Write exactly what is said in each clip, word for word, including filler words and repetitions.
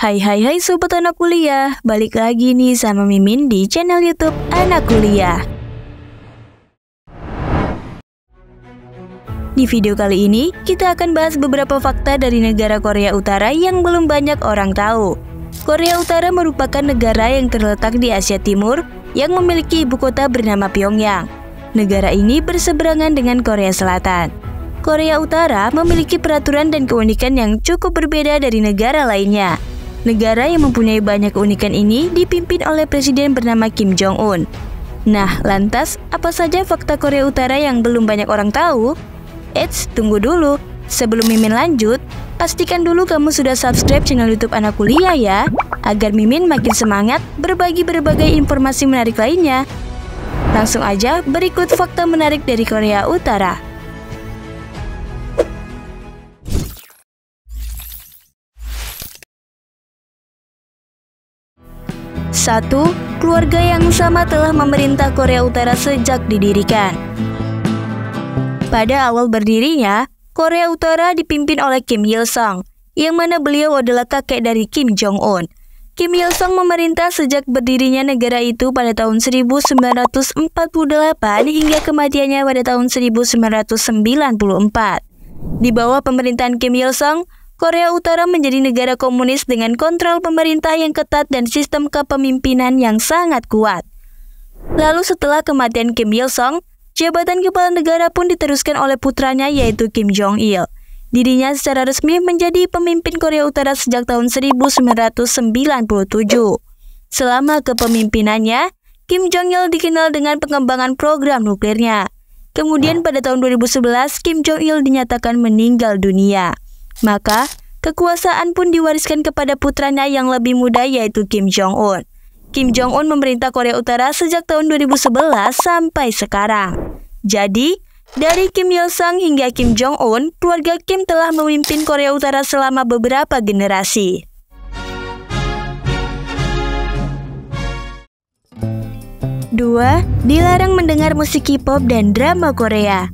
Hai hai hai sobat anak kuliah, balik lagi nih sama Mimin di channel YouTube Anak Kuliah. Di video kali ini, kita akan bahas beberapa fakta dari negara Korea Utara yang belum banyak orang tahu. Korea Utara merupakan negara yang terletak di Asia Timur yang memiliki ibu kota bernama Pyongyang. Negara ini berseberangan dengan Korea Selatan. Korea Utara memiliki peraturan dan keunikan yang cukup berbeda dari negara lainnya. Negara yang mempunyai banyak keunikan ini dipimpin oleh presiden bernama Kim Jong-un. Nah, lantas apa saja fakta Korea Utara yang belum banyak orang tahu? Eits, tunggu dulu. Sebelum Mimin lanjut, pastikan dulu kamu sudah subscribe channel YouTube Anak Kuliah ya, agar Mimin makin semangat berbagi berbagai informasi menarik lainnya. Langsung aja berikut fakta menarik dari Korea Utara. satu. Keluarga yang sama telah memerintah Korea Utara sejak didirikan. Pada awal berdirinya, Korea Utara dipimpin oleh Kim Il Sung, yang mana beliau adalah kakek dari Kim Jong-un. Kim Il Sung memerintah sejak berdirinya negara itu pada tahun seribu sembilan ratus empat puluh delapan hingga kematiannya pada tahun seribu sembilan ratus sembilan puluh empat. Di bawah pemerintahan Kim Il Sung, Korea Utara menjadi negara komunis dengan kontrol pemerintah yang ketat dan sistem kepemimpinan yang sangat kuat. Lalu setelah kematian Kim Il Sung, jabatan kepala negara pun diteruskan oleh putranya yaitu Kim Jong Il. Dirinya secara resmi menjadi pemimpin Korea Utara sejak tahun seribu sembilan ratus sembilan puluh tujuh. Selama kepemimpinannya, Kim Jong Il dikenal dengan pengembangan program nuklirnya. Kemudian pada tahun dua ribu sebelas, Kim Jong Il dinyatakan meninggal dunia. Maka, kekuasaan pun diwariskan kepada putranya yang lebih muda yaitu Kim Jong-un. Kim Jong-un memerintah Korea Utara sejak tahun dua ribu sebelas sampai sekarang. Jadi, dari Kim Il Sung hingga Kim Jong-un, keluarga Kim telah memimpin Korea Utara selama beberapa generasi. dua. Dilarang mendengar musik K-pop dan drama Korea.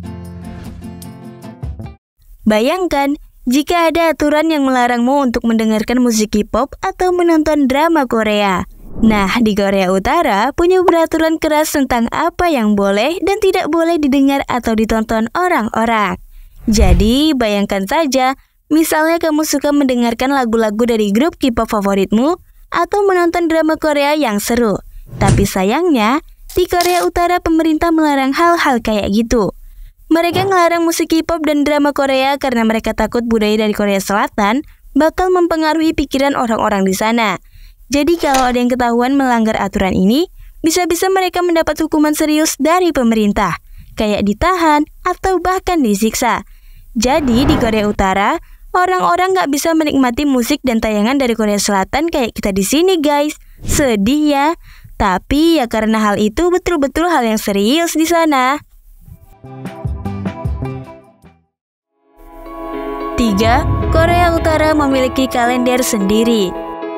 Bayangkan, jika ada aturan yang melarangmu untuk mendengarkan musik K-pop atau menonton drama Korea. Nah, di Korea Utara punya peraturan keras tentang apa yang boleh dan tidak boleh didengar atau ditonton orang-orang. Jadi, bayangkan saja, misalnya kamu suka mendengarkan lagu-lagu dari grup K-pop favoritmu atau menonton drama Korea yang seru. Tapi sayangnya, di Korea Utara pemerintah melarang hal-hal kayak gitu. Mereka ngelarang musik K-pop dan drama Korea karena mereka takut budaya dari Korea Selatan bakal mempengaruhi pikiran orang-orang di sana. Jadi kalau ada yang ketahuan melanggar aturan ini, bisa-bisa mereka mendapat hukuman serius dari pemerintah, kayak ditahan atau bahkan disiksa. Jadi di Korea Utara, orang-orang nggak bisa menikmati musik dan tayangan dari Korea Selatan kayak kita di sini guys. Sedih ya, tapi ya karena hal itu betul-betul hal yang serius di sana. tiga. Korea Utara memiliki kalender sendiri.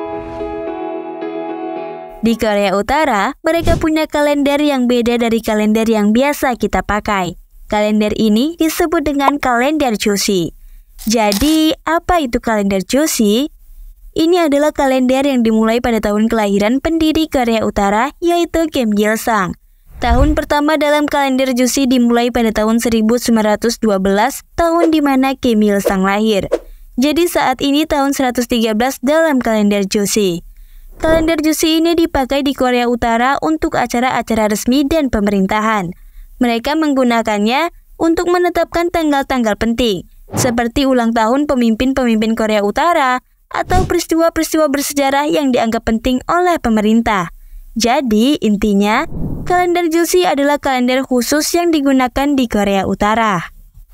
Di Korea Utara, mereka punya kalender yang beda dari kalender yang biasa kita pakai. Kalender ini disebut dengan kalender Joseon. Jadi, apa itu kalender Joseon? Ini adalah kalender yang dimulai pada tahun kelahiran pendiri Korea Utara, yaitu Kim Il Sung. Tahun pertama dalam kalender Joseon dimulai pada tahun seribu sembilan ratus dua belas, tahun di mana Kim Il Sung lahir. Jadi saat ini tahun seratus tiga belas dalam kalender Joseon. Kalender Joseon ini dipakai di Korea Utara untuk acara-acara resmi dan pemerintahan. Mereka menggunakannya untuk menetapkan tanggal-tanggal penting, seperti ulang tahun pemimpin-pemimpin Korea Utara atau peristiwa-peristiwa bersejarah yang dianggap penting oleh pemerintah. Jadi, intinya, kalender Joseon adalah kalender khusus yang digunakan di Korea Utara.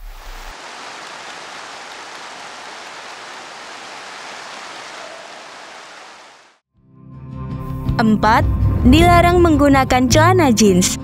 empat. Dilarang menggunakan celana jeans.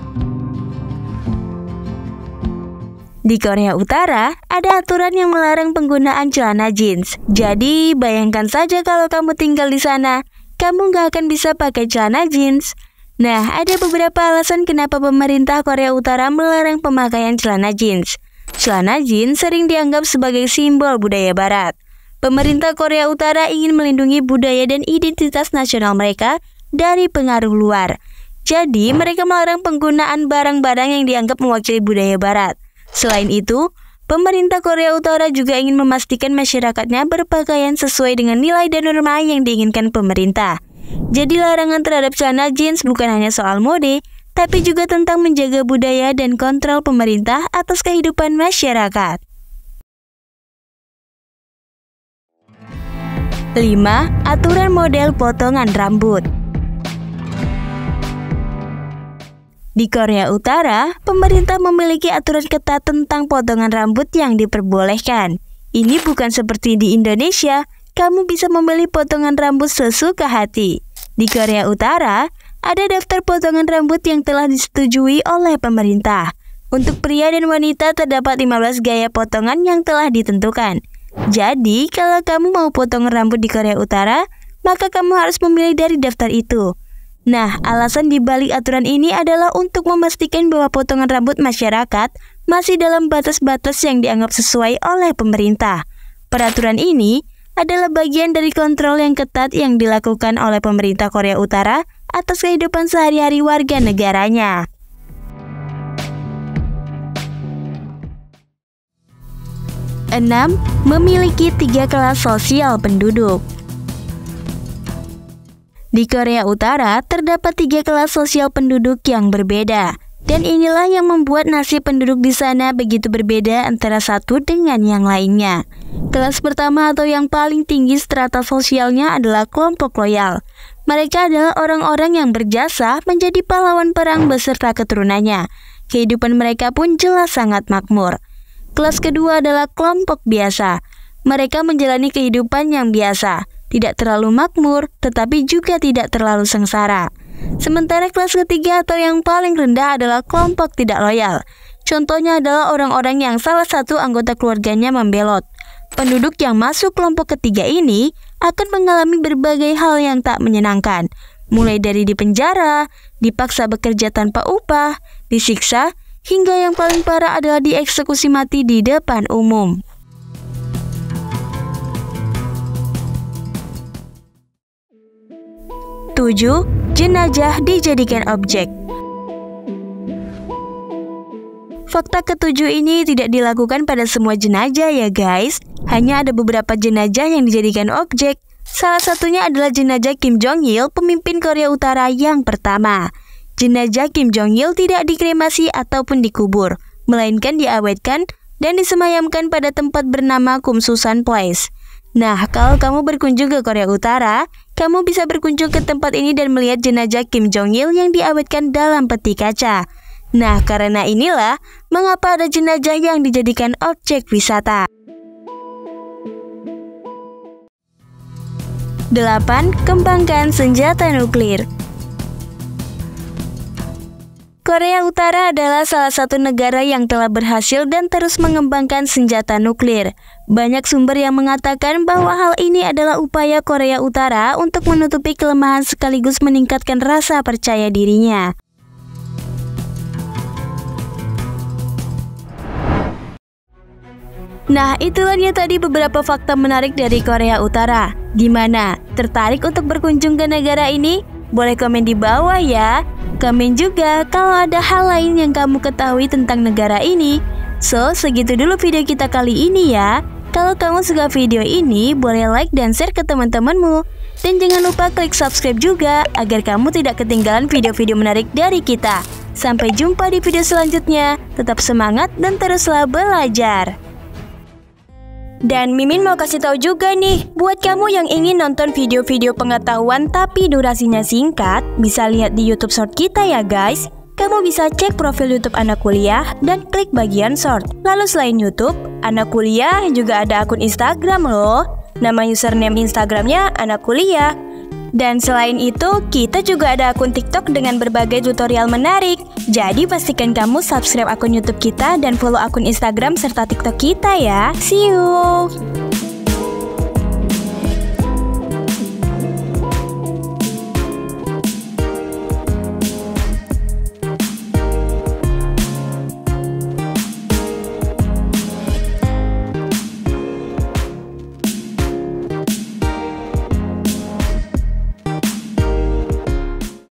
Di Korea Utara, ada aturan yang melarang penggunaan celana jeans. Jadi, bayangkan saja kalau kamu tinggal di sana, kamu nggak akan bisa pakai celana jeans. Nah, ada beberapa alasan kenapa pemerintah Korea Utara melarang pemakaian celana jeans. Celana jeans sering dianggap sebagai simbol budaya barat. Pemerintah Korea Utara ingin melindungi budaya dan identitas nasional mereka dari pengaruh luar. Jadi, mereka melarang penggunaan barang-barang yang dianggap mewakili budaya Barat. Selain itu, pemerintah Korea Utara juga ingin memastikan masyarakatnya berpakaian sesuai dengan nilai dan norma yang diinginkan pemerintah. Jadi, larangan terhadap celana jeans bukan hanya soal mode, tapi juga tentang menjaga budaya dan kontrol pemerintah atas kehidupan masyarakat. lima. Aturan model potongan rambut. Di Korea Utara, pemerintah memiliki aturan ketat tentang potongan rambut yang diperbolehkan. Ini bukan seperti di Indonesia, kamu bisa memilih potongan rambut sesuka hati. Di Korea Utara, ada daftar potongan rambut yang telah disetujui oleh pemerintah. Untuk pria dan wanita terdapat lima belas gaya potongan yang telah ditentukan. Jadi, kalau kamu mau potongan rambut di Korea Utara, maka kamu harus memilih dari daftar itu. Nah, alasan dibalik aturan ini adalah untuk memastikan bahwa potongan rambut masyarakat masih dalam batas-batas yang dianggap sesuai oleh pemerintah. Peraturan ini adalah bagian dari kontrol yang ketat yang dilakukan oleh pemerintah Korea Utara atas kehidupan sehari-hari warga negaranya. enam. Memiliki tiga kelas sosial penduduk. Di Korea Utara, terdapat tiga kelas sosial penduduk yang berbeda. Dan inilah yang membuat nasib penduduk di sana begitu berbeda antara satu dengan yang lainnya. Kelas pertama atau yang paling tinggi strata sosialnya adalah kelompok loyal. Mereka adalah orang-orang yang berjasa menjadi pahlawan perang beserta keturunannya. Kehidupan mereka pun jelas sangat makmur. Kelas kedua adalah kelompok biasa. Mereka menjalani kehidupan yang biasa, tidak terlalu makmur, tetapi juga tidak terlalu sengsara. Sementara kelas ketiga atau yang paling rendah adalah kelompok tidak loyal. Contohnya adalah orang-orang yang salah satu anggota keluarganya membelot. Penduduk yang masuk kelompok ketiga ini akan mengalami berbagai hal yang tak menyenangkan, mulai dari dipenjara, dipaksa bekerja tanpa upah, disiksa, hingga yang paling parah adalah dieksekusi mati di depan umum. tujuh. Jenazah dijadikan objek. Fakta ketujuh ini tidak dilakukan pada semua jenazah ya guys. Hanya ada beberapa jenazah yang dijadikan objek. Salah satunya adalah jenazah Kim Jong Il, pemimpin Korea Utara yang pertama. Jenazah Kim Jong Il tidak dikremasi ataupun dikubur, melainkan diawetkan dan disemayamkan pada tempat bernama Kumsusan Place. Nah, kalau kamu berkunjung ke Korea Utara, kamu bisa berkunjung ke tempat ini dan melihat jenazah Kim Jong Il yang diawetkan dalam peti kaca. Nah, karena inilah mengapa ada jenazah yang dijadikan objek wisata. delapan. Kembangkan senjata nuklir. Korea Utara adalah salah satu negara yang telah berhasil dan terus mengembangkan senjata nuklir. Banyak sumber yang mengatakan bahwa hal ini adalah upaya Korea Utara untuk menutupi kelemahan sekaligus meningkatkan rasa percaya dirinya. Nah, itulah dia tadi beberapa fakta menarik dari Korea Utara. Gimana? Tertarik untuk berkunjung ke negara ini? Boleh komen di bawah ya. Komen juga kalau ada hal lain yang kamu ketahui tentang negara ini. So, segitu dulu video kita kali ini ya. Kalau kamu suka video ini, boleh like dan share ke teman-temanmu. Dan jangan lupa klik subscribe juga, agar kamu tidak ketinggalan video-video menarik dari kita. Sampai jumpa di video selanjutnya. Tetap semangat dan teruslah belajar. Dan Mimin mau kasih tahu juga nih, buat kamu yang ingin nonton video-video pengetahuan tapi durasinya singkat, bisa lihat di YouTube Short kita ya guys. Kamu bisa cek profil YouTube Anak Kuliah dan klik bagian Short. Lalu selain YouTube, Anak Kuliah juga ada akun Instagram loh. Nama username Instagramnya Anak Kuliah. Dan selain itu, kita juga ada akun TikTok dengan berbagai tutorial menarik. Jadi pastikan kamu subscribe akun YouTube kita dan follow akun Instagram serta TikTok kita ya. See you!